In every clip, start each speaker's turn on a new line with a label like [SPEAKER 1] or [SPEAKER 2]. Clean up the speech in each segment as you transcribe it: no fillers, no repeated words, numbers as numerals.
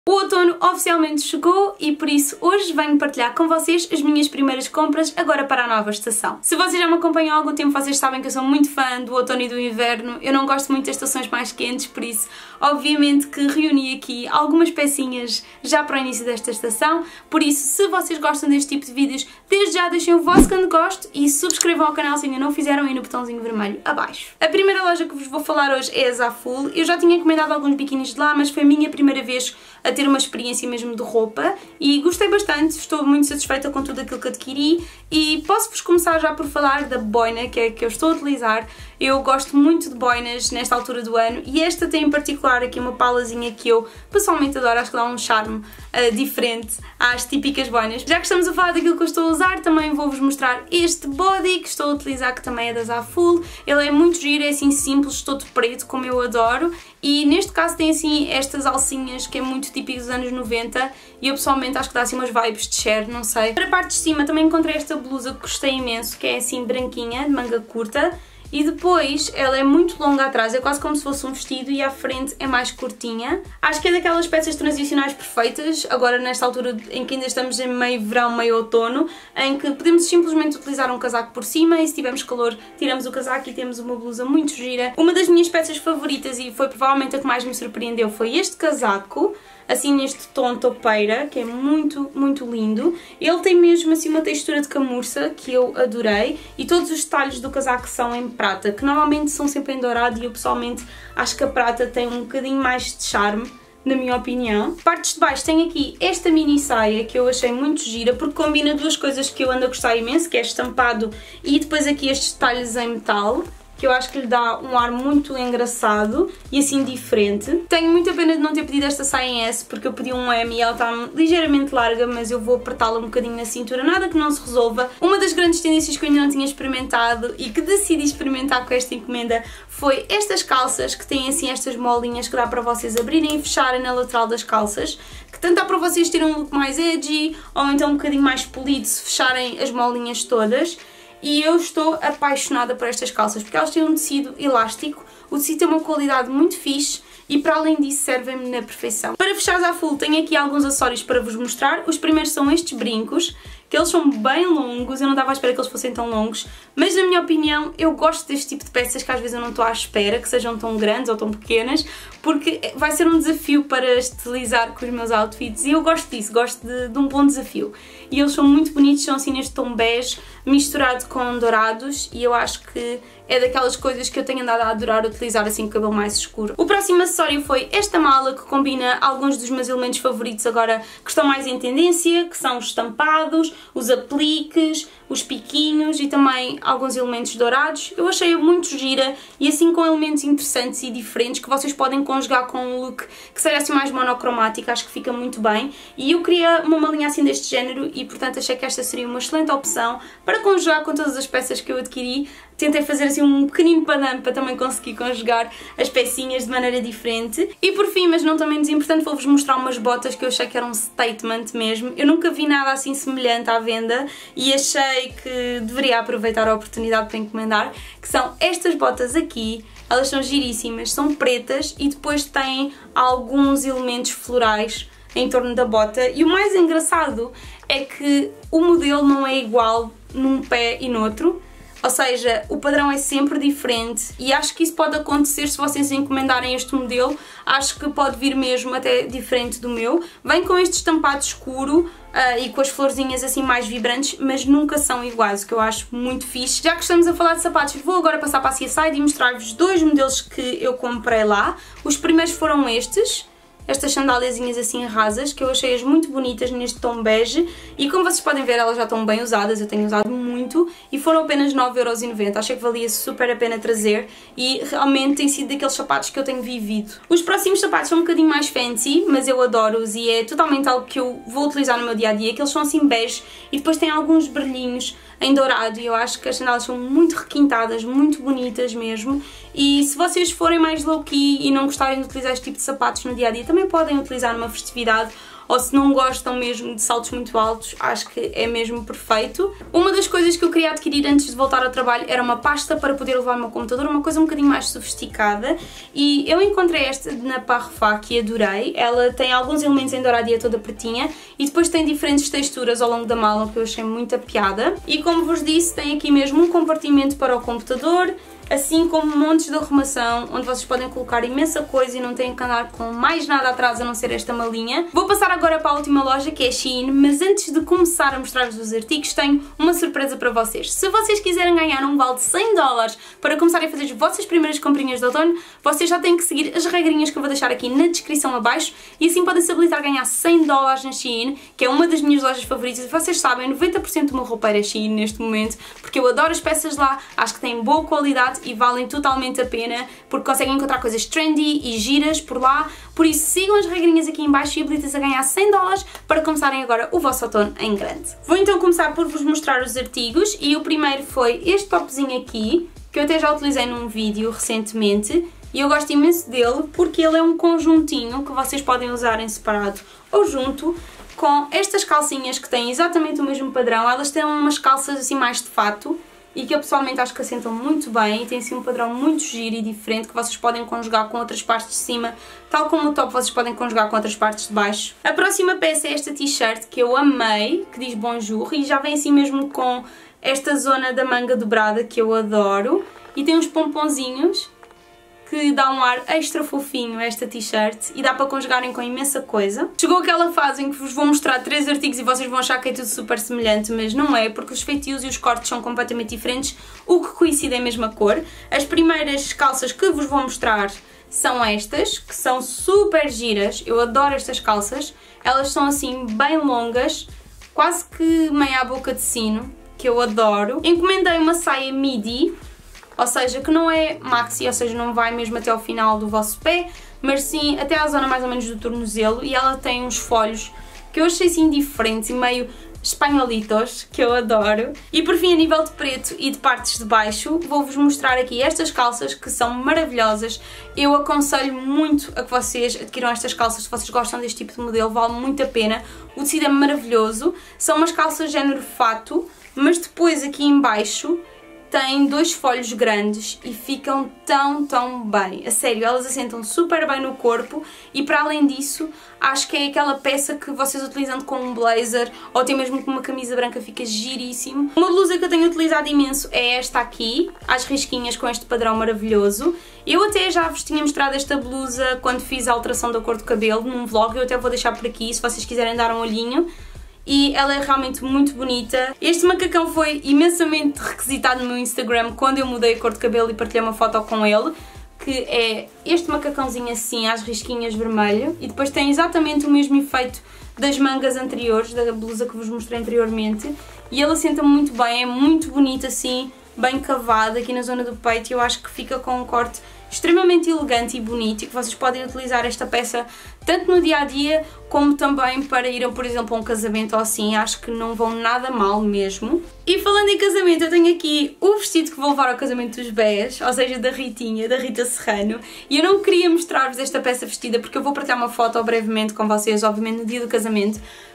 [SPEAKER 1] O outono oficialmente chegou e por isso hoje venho partilhar com vocês as minhas primeiras compras agora para a nova estação. Se vocês já me acompanham há algum tempo, vocês sabem que eu sou muito fã do outono e do inverno. Eu não gosto muito das estações mais quentes, por isso obviamente que reuni aqui algumas pecinhas já para o início desta estação. Por isso, se vocês gostam deste tipo de vídeos, desde já deixem o vosso grande gosto e subscrevam ao canal se ainda não o fizeram aí no botãozinho vermelho abaixo. A primeira loja que vos vou falar hoje é a Zaful. Eu já tinha encomendado alguns biquinis de lá, mas foi a minha primeira vez a ter uma experiência mesmo de roupa e gostei bastante, estou muito satisfeita com tudo aquilo que adquiri e posso-vos começar já por falar da boina, que é a que eu estou a utilizar. Eu gosto muito de boinas nesta altura do ano e esta tem em particular aqui uma palazinha que eu pessoalmente adoro, acho que dá um charme diferente às típicas boinas. Já que estamos a falar daquilo que eu estou a usar, também vou-vos mostrar este body que estou a utilizar, que também é da Zaful. Ele é muito giro, é assim simples, todo preto, como eu adoro, e neste caso tem assim estas alcinhas que é muito típico dos anos 90 e eu pessoalmente acho que dá assim umas vibes de Cher, não sei. Para a parte de cima também encontrei esta blusa que gostei imenso, que é assim branquinha, de manga curta. E depois ela é muito longa atrás, é quase como se fosse um vestido e à frente é mais curtinha. Acho que é daquelas peças transicionais perfeitas, agora nesta altura em que ainda estamos em meio verão, meio outono, em que podemos simplesmente utilizar um casaco por cima e se tivermos calor tiramos o casaco e temos uma blusa muito gira. Uma das minhas peças favoritas e foi provavelmente a que mais me surpreendeu foi este casaco, assim neste tom topeira, que é muito, muito lindo. Ele tem mesmo assim uma textura de camurça que eu adorei e todos os detalhes do casaco são em prata, que normalmente são sempre em dourado e eu pessoalmente acho que a prata tem um bocadinho mais de charme, na minha opinião. Partes de baixo tem aqui esta mini saia que eu achei muito gira porque combina duas coisas que eu ando a gostar imenso, que é estampado e depois aqui estes detalhes em metal, que eu acho que lhe dá um ar muito engraçado e assim diferente. Tenho muita pena de não ter pedido esta saia em S, porque eu pedi um M e ela está ligeiramente larga, mas eu vou apertá-la um bocadinho na cintura, nada que não se resolva. Uma das grandes tendências que eu ainda não tinha experimentado e que decidi experimentar com esta encomenda foi estas calças, que têm assim estas molinhas que dá para vocês abrirem e fecharem na lateral das calças, que tanto dá para vocês terem um look mais edgy ou então um bocadinho mais polido se fecharem as molinhas todas. E eu estou apaixonada por estas calças, porque elas têm um tecido elástico, o tecido tem uma qualidade muito fixe e para além disso servem-me na perfeição. Para fechar a Zaful tenho aqui alguns acessórios para vos mostrar. Os primeiros são estes brincos, que eles são bem longos, eu não estava à espera que eles fossem tão longos, mas na minha opinião eu gosto deste tipo de peças que às vezes eu não estou à espera que sejam tão grandes ou tão pequenas, porque vai ser um desafio para estilizar com os meus outfits e eu gosto disso, gosto de um bom desafio. E eles são muito bonitos, são assim neste tom bege misturado com dourados e eu acho que é daquelas coisas que eu tenho andado a adorar utilizar assim com o cabelo mais escuro. O próximo acessório foi esta mala que combina alguns dos meus elementos favoritos agora que estão mais em tendência, que são os estampados, os apliques, os piquinhos e também alguns elementos dourados. Eu achei-a muito gira e assim com elementos interessantes e diferentes que vocês podem conjugar com um look que seja assim mais monocromático, acho que fica muito bem. E eu queria uma malinha assim deste género e portanto achei que esta seria uma excelente opção para conjugar com todas as peças que eu adquiri. Tentei fazer assim um pequenino padrão para também conseguir conjugar as pecinhas de maneira diferente. E por fim, mas não tão menos importante, vou-vos mostrar umas botas que eu achei que eram um statement mesmo. Eu nunca vi nada assim semelhante à venda e achei que deveria aproveitar a oportunidade para encomendar, que são estas botas aqui. Elas são giríssimas, são pretas e depois têm alguns elementos florais em torno da bota. E o mais engraçado é que o modelo não é igual num pé e no outro. Ou seja, o padrão é sempre diferente e acho que isso pode acontecer se vocês encomendarem este modelo. Acho que pode vir mesmo até diferente do meu. Vem com este estampado escuro e com as florzinhas assim mais vibrantes, mas nunca são iguais, o que eu acho muito fixe. Já que estamos a falar de sapatos, vou agora passar para a CSide e mostrar-vos dois modelos que eu comprei lá. Os primeiros foram estes. Estas sandáliazinhas assim rasas, que eu achei-as muito bonitas neste tom bege e como vocês podem ver elas já estão bem usadas, eu tenho usado muito e foram apenas 9,90€, achei que valia super a pena trazer e realmente tem sido daqueles sapatos que eu tenho vivido. Os próximos sapatos são um bocadinho mais fancy, mas eu adoro-os e é totalmente algo que eu vou utilizar no meu dia-a-dia, que eles são assim bege e depois têm alguns brilhinhos em dourado e eu acho que as sandálias são muito requintadas, muito bonitas mesmo. E se vocês forem mais low-key e não gostarem de utilizar este tipo de sapatos no dia-a-dia, também podem utilizar numa festividade ou se não gostam mesmo de saltos muito altos, acho que é mesmo perfeito. Uma das coisas que eu queria adquirir antes de voltar ao trabalho era uma pasta para poder levar o meu computador, uma coisa um bocadinho mais sofisticada, e eu encontrei esta na Parfum que adorei. Ela tem alguns elementos em dourado e é toda pretinha, e depois tem diferentes texturas ao longo da mala que eu achei muita piada. E como vos disse, tem aqui mesmo um compartimento para o computador, assim como montes de arrumação, onde vocês podem colocar imensa coisa e não têm que andar com mais nada atrás a não ser esta malinha. Vou passar agora para a última loja, que é a Shein, mas antes de começar a mostrar-vos os artigos, tenho uma surpresa para vocês. Se vocês quiserem ganhar um vale de 100 dólares para começarem a fazer as vossas primeiras comprinhas de outono, vocês já têm que seguir as regrinhas que eu vou deixar aqui na descrição abaixo, e assim podem se habilitar a ganhar 100 dólares na Shein, que é uma das minhas lojas favoritas. Vocês sabem, 90% do meu roupeiro é Shein neste momento, porque eu adoro as peças lá, acho que têm boa qualidade e valem totalmente a pena, porque conseguem encontrar coisas trendy e giras por lá. Por isso sigam as regrinhas aqui em baixo e habilitem-se a ganhar 100 dólares para começarem agora o vosso outono em grande. Vou então começar por vos mostrar os artigos, e o primeiro foi este topzinho aqui, que eu até já utilizei num vídeo recentemente, e eu gosto imenso dele porque ele é um conjuntinho que vocês podem usar em separado ou junto com estas calcinhas que têm exatamente o mesmo padrão. Elas têm umas calças assim mais de fato, e que eu pessoalmente acho que assentam muito bem, e tem assim um padrão muito giro e diferente que vocês podem conjugar com outras partes de cima, tal como o top vocês podem conjugar com outras partes de baixo. A próxima peça é esta t-shirt que eu amei, que diz Bonjour, e já vem assim mesmo com esta zona da manga dobrada que eu adoro, e tem uns pomponzinhos que dá um ar extra fofinho a esta t-shirt, e dá para conjugarem com imensa coisa. Chegou aquela fase em que vos vou mostrar 3 artigos e vocês vão achar que é tudo super semelhante, mas não é, porque os feitios e os cortes são completamente diferentes, o que coincide é a mesma cor. As primeiras calças que vos vou mostrar são estas, que são super giras, eu adoro estas calças. Elas são assim bem longas, quase que meia à boca de sino, que eu adoro. Encomendei uma saia midi, ou seja, que não é maxi, ou seja, não vai mesmo até ao final do vosso pé, mas sim até à zona mais ou menos do tornozelo, e ela tem uns folhos que eu achei assim diferentes e meio espanholitos, que eu adoro. E por fim, a nível de preto e de partes de baixo, vou-vos mostrar aqui estas calças que são maravilhosas. Eu aconselho muito a que vocês adquiram estas calças, se vocês gostam deste tipo de modelo, vale muito a pena. O tecido é maravilhoso, são umas calças género fato, mas depois aqui em baixo tem 2 folhos grandes e ficam tão bem. A sério, elas assentam super bem no corpo, e para além disso, acho que é aquela peça que vocês utilizando com um blazer ou até mesmo com uma camisa branca fica giríssimo. Uma blusa que eu tenho utilizado imenso é esta aqui, às risquinhas, com este padrão maravilhoso. Eu até já vos tinha mostrado esta blusa quando fiz a alteração da cor do cabelo num vlog, eu até vou deixar por aqui se vocês quiserem dar um olhinho. E ela é realmente muito bonita. Este macacão foi imensamente requisitado no meu Instagram quando eu mudei a cor de cabelo e partilhei uma foto com ele, que é este macacãozinho assim, às risquinhas vermelho, e depois tem exatamente o mesmo efeito das mangas anteriores, da blusa que vos mostrei anteriormente, e ele assenta muito bem, é muito bonito assim, bem cavado aqui na zona do peito, e eu acho que fica com um corte extremamente elegante e bonito, e que vocês podem utilizar esta peça tanto no dia-a-dia como também para irem, por exemplo, a um casamento ou assim. Acho que não vão nada mal mesmo. E falando em casamento, eu tenho aqui o vestido que vou levar ao casamento dos Bés, ou seja, da Ritinha, da Rita Serrano, e eu não queria mostrar-vos esta peça vestida porque eu vou partilhar uma foto brevemente com vocês, obviamente no dia do casamento,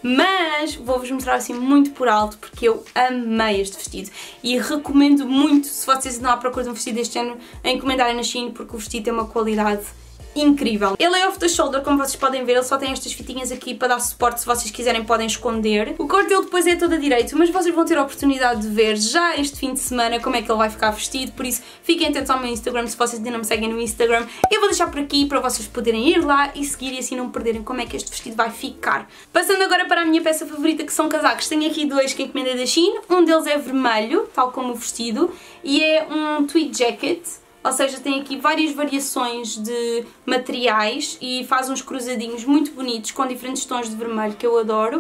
[SPEAKER 1] mas vou-vos mostrar assim muito por alto porque eu amei este vestido e recomendo muito, se vocês andam à procura de um vestido deste género, a encomendarem na Shein, porque o vestido tem uma qualidade incrível. Ele é off the shoulder, como vocês podem ver, ele só tem estas fitinhas aqui para dar suporte, se vocês quiserem podem esconder. O corte dele depois é todo a direito, mas vocês vão ter a oportunidade de ver já este fim de semana como é que ele vai ficar vestido, por isso fiquem atentos ao meu Instagram se vocês ainda não me seguem no Instagram. Eu vou deixar por aqui para vocês poderem ir lá e seguir e assim não perderem como é que este vestido vai ficar. Passando agora para a minha peça favorita, que são casacos. Tenho aqui 2 que encomendei da Shein, um deles é vermelho, tal como o vestido, e é um tweed jacket. Ou seja, tem aqui várias variações de materiais e faz uns cruzadinhos muito bonitos com diferentes tons de vermelho que eu adoro.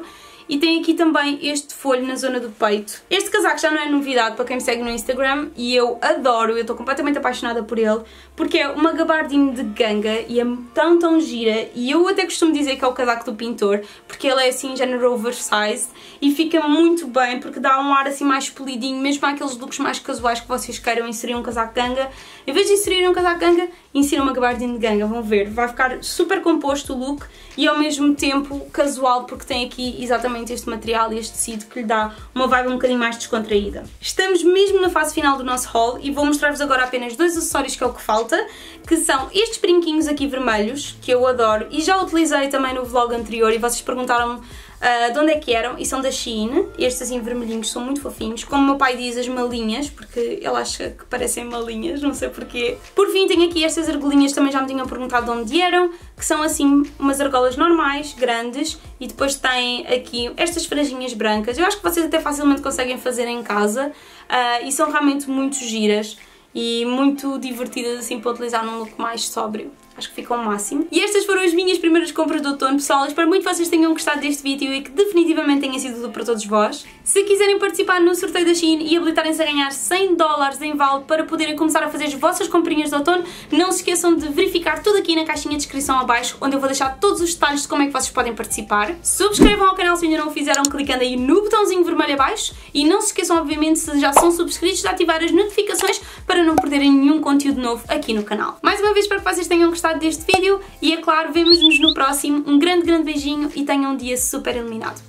[SPEAKER 1] e tem aqui também este folho na zona do peito. Este casaco já não é novidade para quem me segue no Instagram e eu adoro, eu estou completamente apaixonada por ele, porque é uma gabardine de ganga e é tão gira, e eu até costumo dizer que é o casaco do pintor, porque ele é assim género oversized e fica muito bem, porque dá um ar assim mais polidinho, mesmo àqueles looks mais casuais que vocês queiram inserir um casaco ganga. Em vez de inserir um casaco ganga, insira uma gabardine de ganga, vão ver, vai ficar super composto o look e ao mesmo tempo casual, porque tem aqui exatamente este material e este tecido que lhe dá uma vibe um bocadinho mais descontraída. Estamos mesmo na fase final do nosso haul e vou mostrar-vos agora apenas 2 acessórios que é o que falta, que são estes brinquinhos aqui vermelhos, que eu adoro e já utilizei também no vlog anterior e vocês perguntaram-me de onde é que eram, e são da Shein. Estes assim vermelhinhos são muito fofinhos, como o meu pai diz, as malinhas, porque ele acha que parecem malinhas, não sei porquê. Por fim tenho aqui estas argolinhas, também já me tinham perguntado de onde eram, que são assim umas argolas normais, grandes, e depois tem aqui estas franjinhas brancas. Eu acho que vocês até facilmente conseguem fazer em casa e são realmente muito giras e muito divertidas assim para utilizar num look mais sóbrio. Acho que fica ao máximo. E estas foram as minhas primeiras compras do outono, pessoal. Espero muito que vocês tenham gostado deste vídeo e que definitivamente tenha sido útil para todos vós. Se quiserem participar no sorteio da Shein e habilitarem-se a ganhar $100 em vale para poderem começar a fazer as vossas comprinhas de outono, não se esqueçam de verificar tudo aqui na caixinha de descrição abaixo, onde eu vou deixar todos os detalhes de como é que vocês podem participar. Subscrevam ao canal se ainda não o fizeram, clicando aí no botãozinho vermelho abaixo, e não se esqueçam, obviamente, se já são subscritos, de ativar as notificações para não perderem nenhum conteúdo novo aqui no canal. Mais uma vez, espero que vocês tenham gostado deste vídeo e, é claro, vemo-nos no próximo. Um grande beijinho e tenham um dia super iluminado.